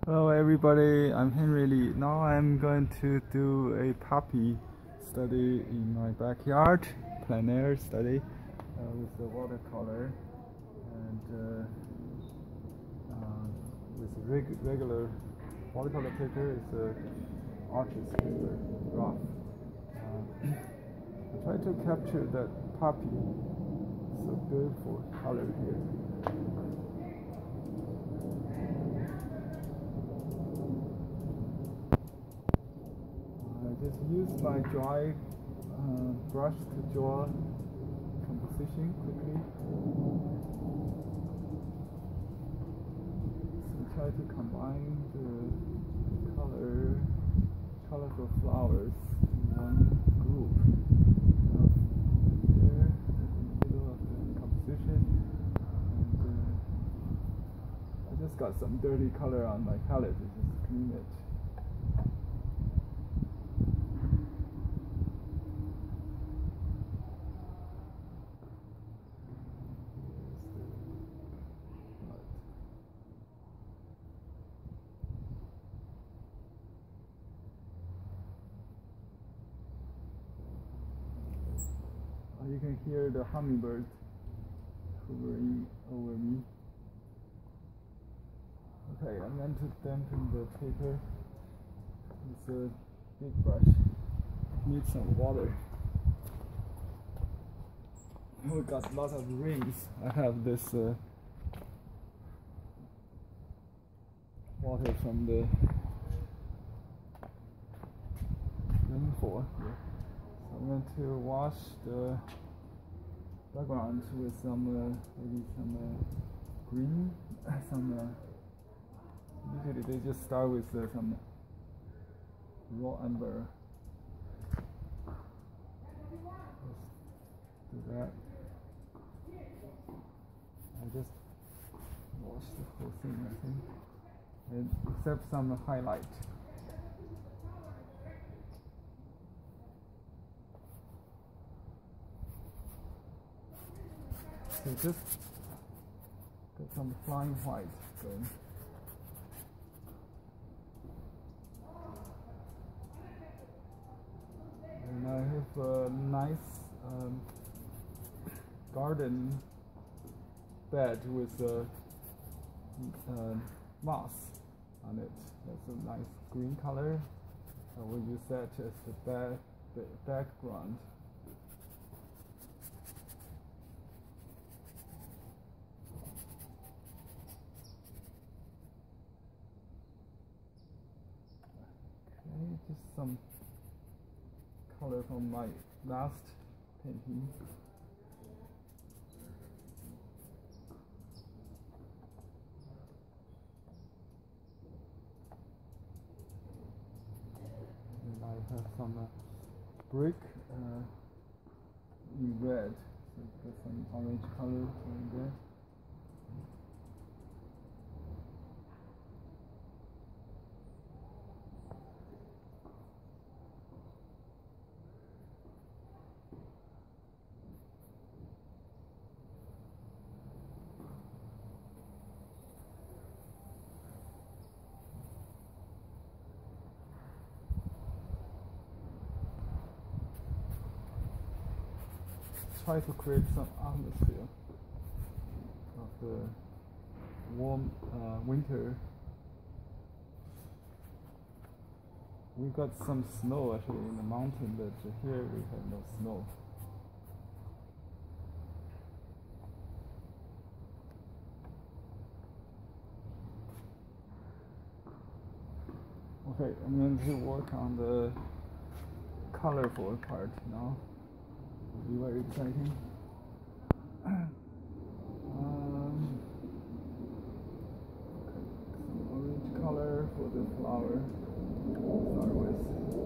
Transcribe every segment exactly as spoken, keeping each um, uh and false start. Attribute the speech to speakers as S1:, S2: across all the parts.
S1: Hello everybody, I'm Henry Lee. Now I'm going to do a puppy study in my backyard, plein air study uh, with the watercolor and uh, uh, with reg regular watercolor paper. It's a artist paper, rough. Uh, I try to capture that puppy. It's a beautiful color here. Just use my dry uh, brush to draw composition quickly. So try to combine the color, colorful flowers in one group. Uh, there, in the middle of the composition. And uh, I just got some dirty color on my palette. Just clean it. You can hear the hummingbird hovering over me. Okay, I'm going to dampen the paper with a big brush. Need some water. We got lots of rings. I have this uh, water from the rainfall here. So I'm going to wash the background with some uh, maybe some uh, green, some uh, usually they just start with uh, some raw amber. Let's do that. I just wash the whole thing, I think, and except some highlight. So just get some flying white going. And I have a nice um, garden bed with a uh, moss on it. That's a nice green color. So we'll use that as the back, the background. Just some color from my last painting. And I have some uh, brick uh, in red, so got some orange color in there. Try to create some atmosphere of the warm uh, winter. We got some snow actually in the mountain, but here we have no snow. Okay, I'm going to work on the colorful part now. Be very exciting. um, okay, some orange color for the flower to start with.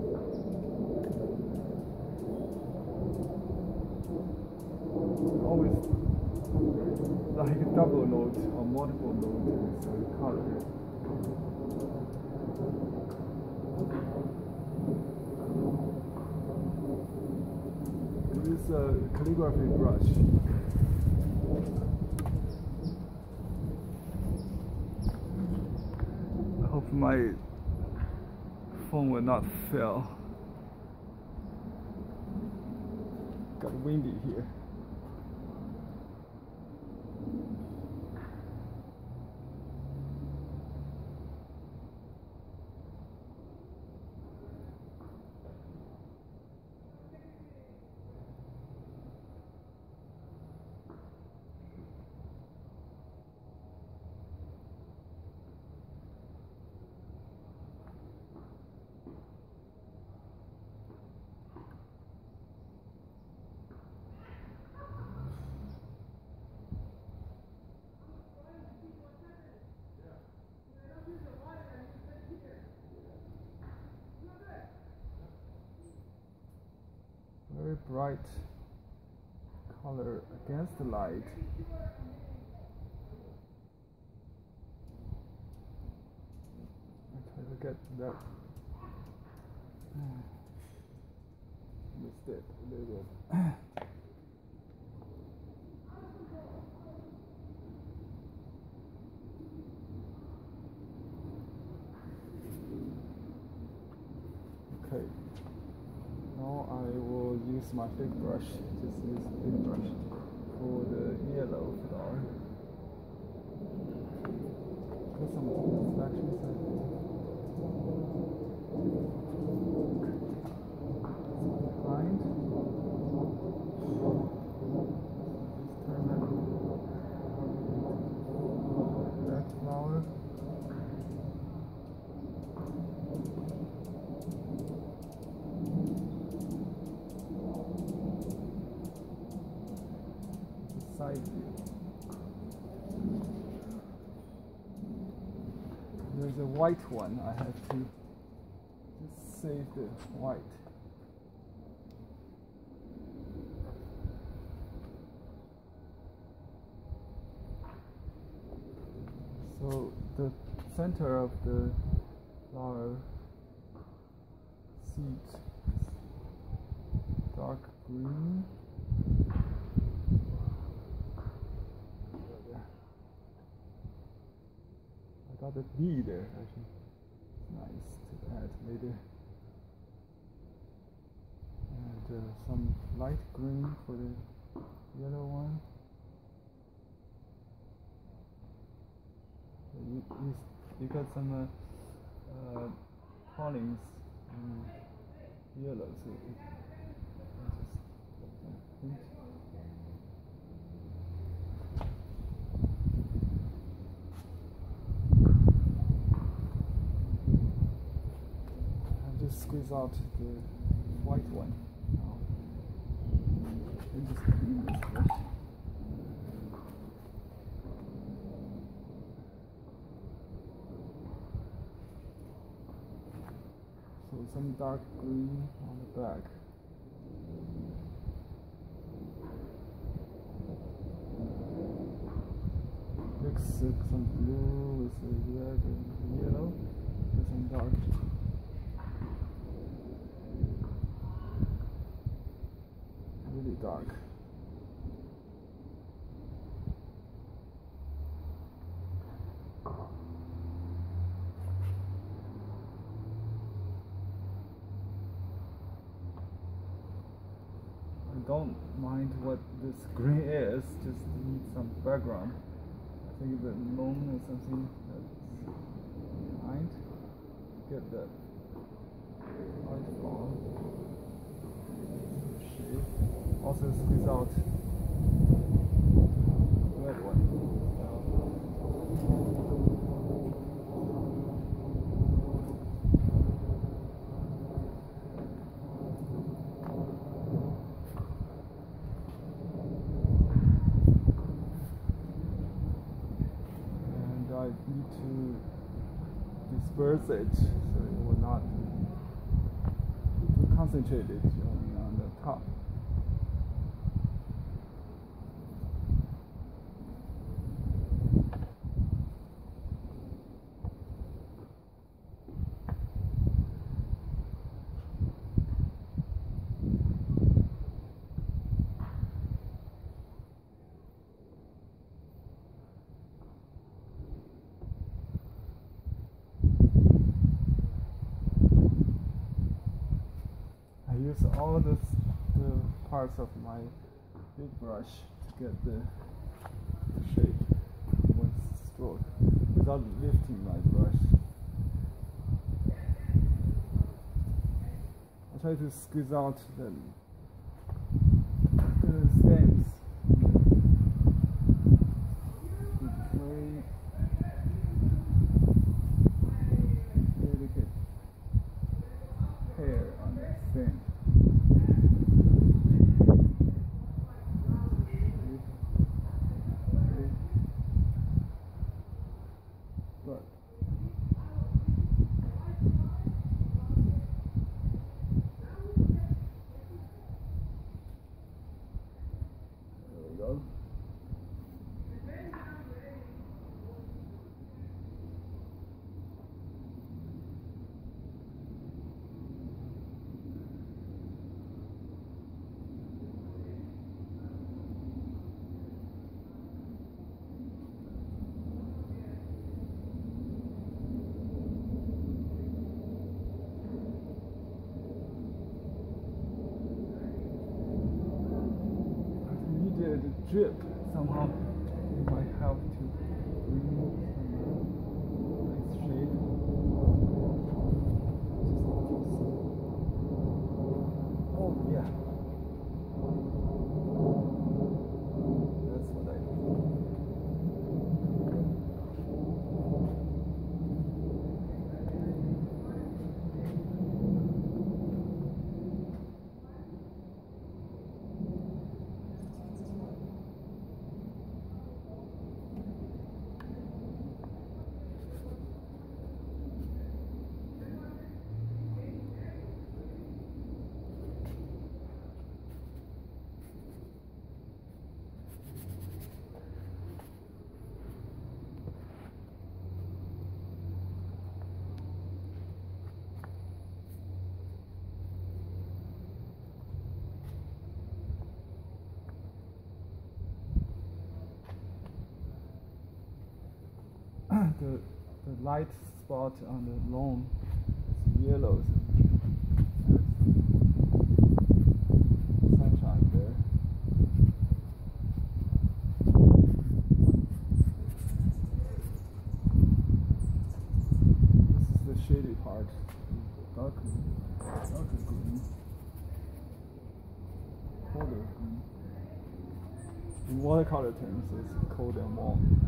S1: Always like a double note or multiple note with the color. Use a calligraphy brush. I Hope my phone will not fail. Got windy here. Very bright color against the light. I try to get that. Missed it a little bit. Okay. Now I will use my big brush, just use a big brush for the yellow flower. Put some reflections in it. Behind. Just turn that red flower. Side view. There's a white one. I have to just save the white. So the center of the flower seed is dark green. I got a bee there, actually. Nice to add later. And uh, some light green for the yellow one. You, you, you got some uh, uh, pollens in yellow, so it, I just just squeeze out the white one now. And just clean this brush. So some dark green on the back. Mix some blue with the red and yellow. And some dark. Really dark. I don't mind what this green is, just need some background. I think the moon is something that's behind. Get that light fall. Also squeeze out the red one. And I need to disperse it so it will not be too concentrated on, on the top. all the, the parts of my big brush to get the, the shape in one stroke without lifting my brush. I try to squeeze out the, the stems. Very delicate hair on the stem. But there we go. The drip somehow it might help to remove some nice shape. Oh yeah, that's what I do. The, the light spot on the lawn is yellow, so there's sunshine there. This is the shady part, darker, darker green, colder green. In watercolor terms, it's cold and warm.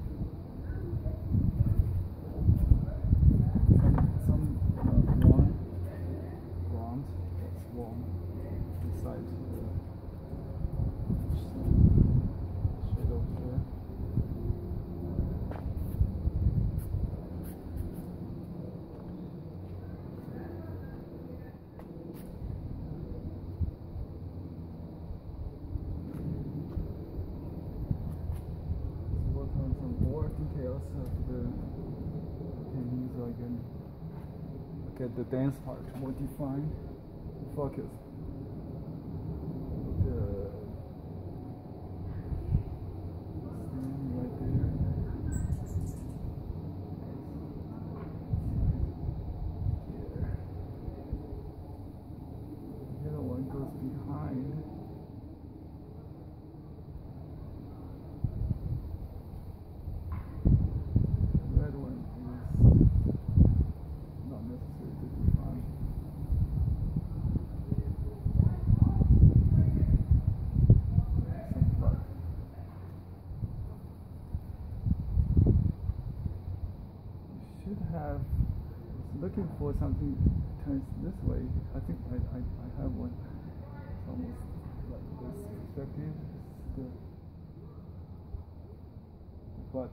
S1: Details of the painting so I can get the dance part more defined, focus. The scene right there. Here. The other one goes behind. Have looking for something turns this way. I think I, I, I have one. It's almost like this perspective. It's the, but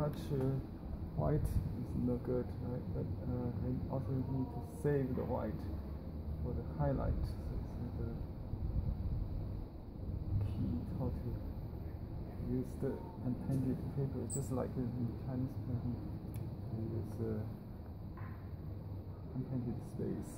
S1: much uh, white is no good, right? But uh, I also need to save the white for the highlight. So it's the key how to use the unpainted paper, just like in Chinese painting, we use uh, unpainted space.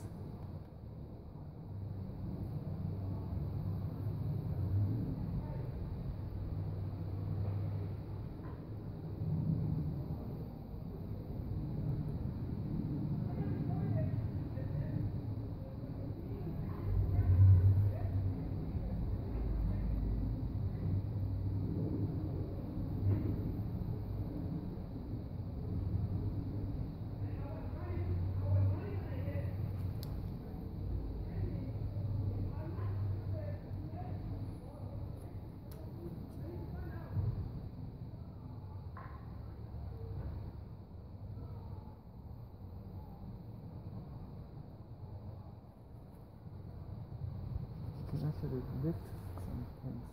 S1: You can actually lift some things.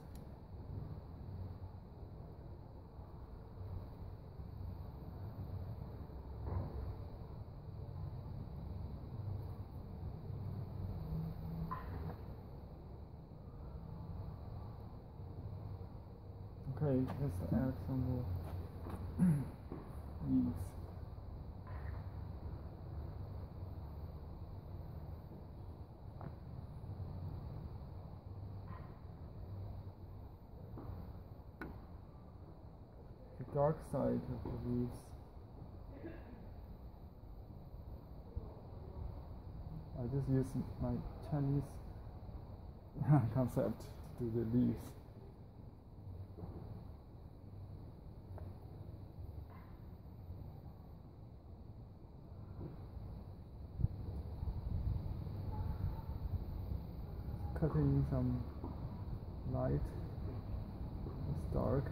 S1: Okay, let's add some more leaves. The dark side of the leaves. I just use my Chinese concept to do the leaves. Cutting some light, it's dark.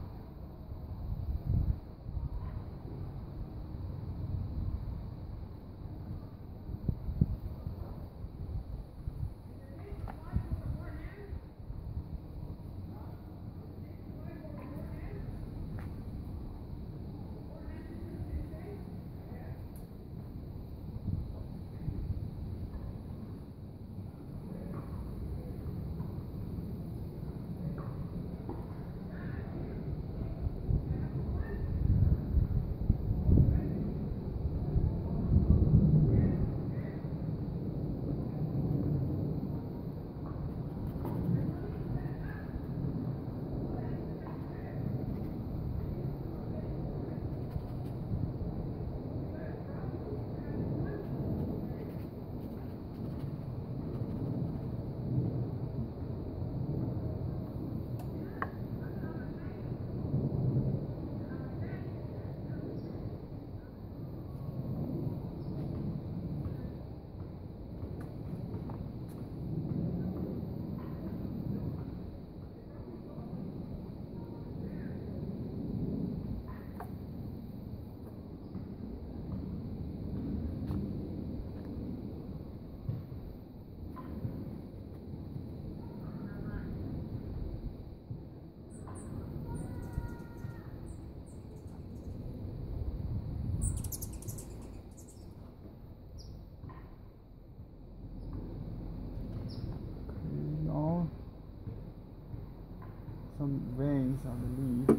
S1: Some veins on the leaf.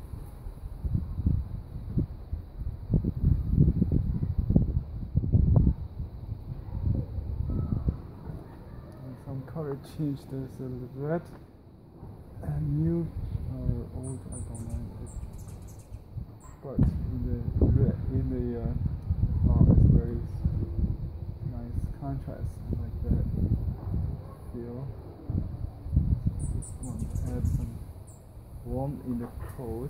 S1: And some color change. There's a little red and new or old, I don't know. But in the red, in the uh, oh, it's very nice contrast. I like that feel. Just want to add some warm in the cold.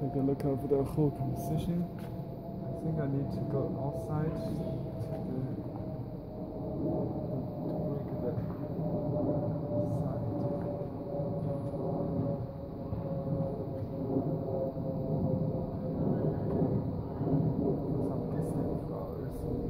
S1: take a look of the whole composition. I think I need to go outside to the, to make the side. Some distant flowers.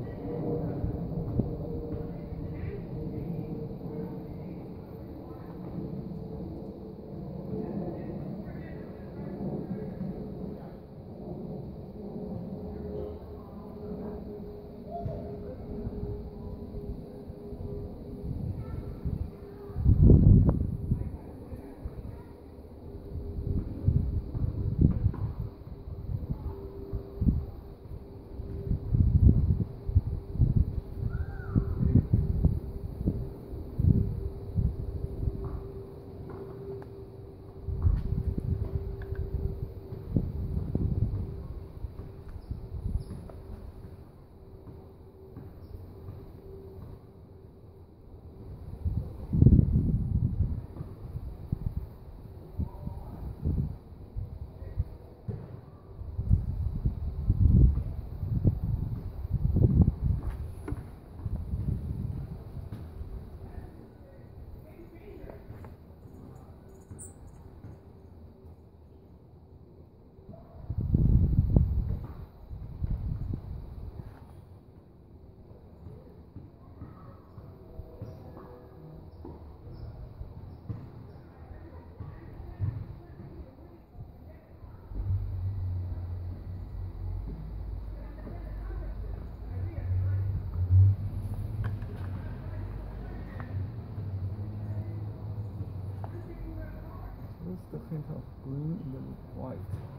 S1: Just a hint of green and then white.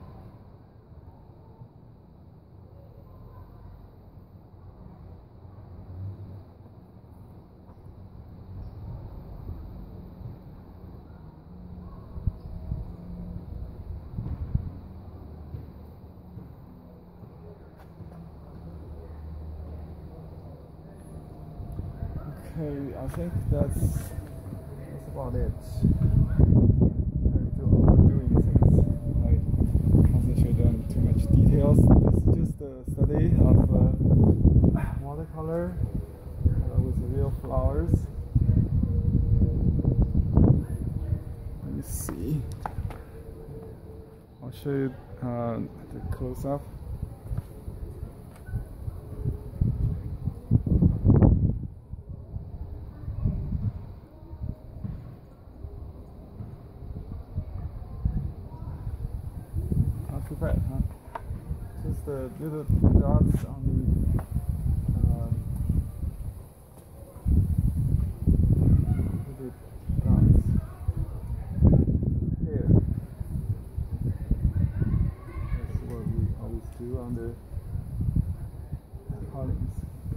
S1: Okay, I think that's that's about it. Doing things. I concentrate on too much details. This is just a study of uh, watercolor uh, with real flowers. Let me see. I'll show you uh, the close-up. Too bad, huh? Just the little dots on the um, little dots here. That's what we always do on the columns.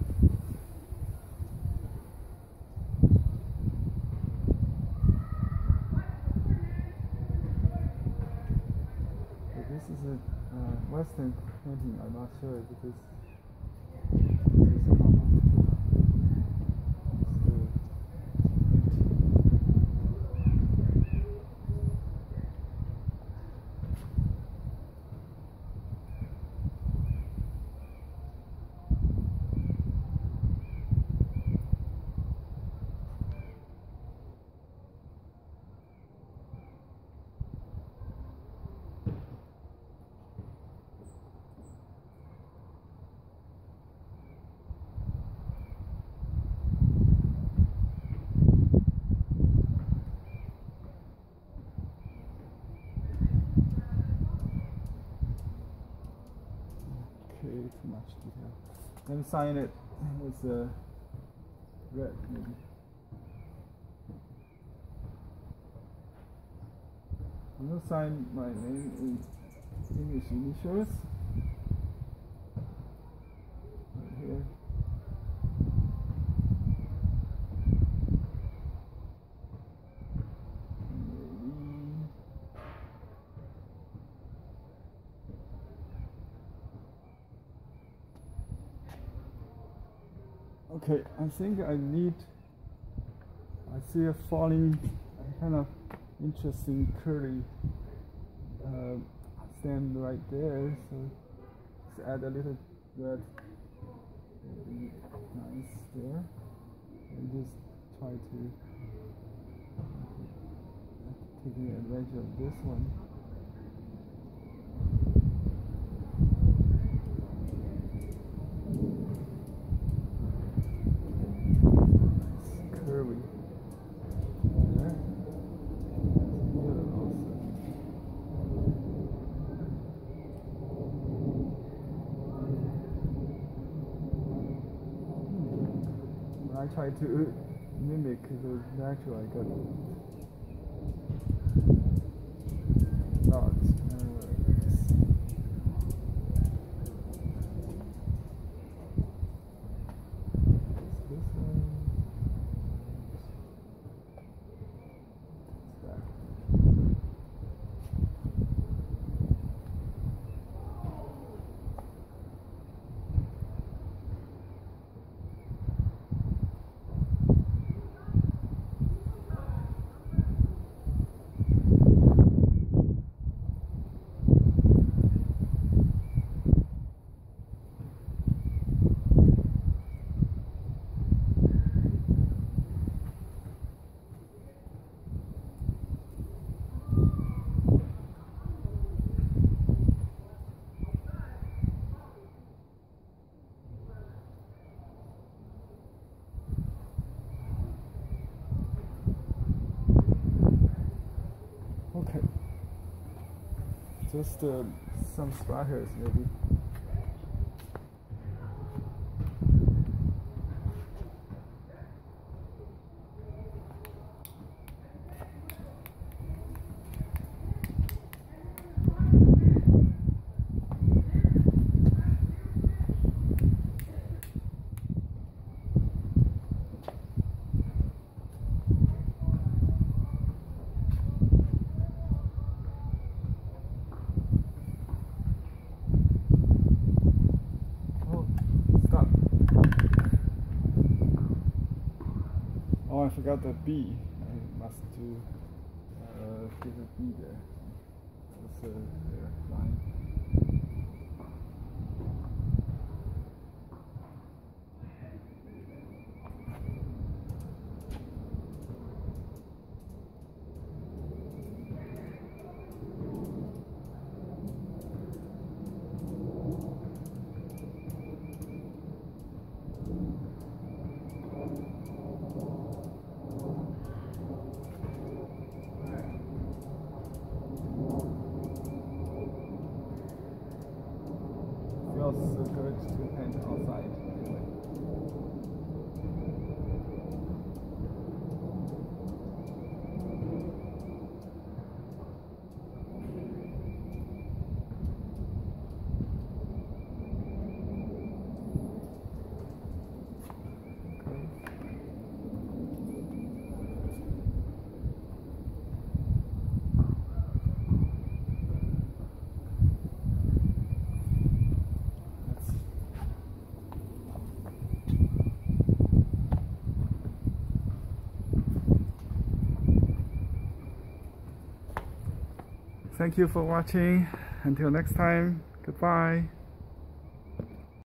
S1: This is a uh, Western painting. I'm not sure because this is common. Too much detail. Let me sign it with uh, red, maybe. I'm gonna sign my name in English initials right here. Okay, I think I need, I see a falling, kind of interesting curly uh, stand right there, so just add a little red, will be nice there, and just try to taking advantage of this one. Nice curvy. There. Beautiful also. When I try to mimic the natural, I got dots. Okay, just uh, some splatters maybe. Oh, I forgot the B. I must do uh, give a B there. That's a uh, line. Feels so good to paint outside. Anyway. Thank you for watching. Until next time, goodbye.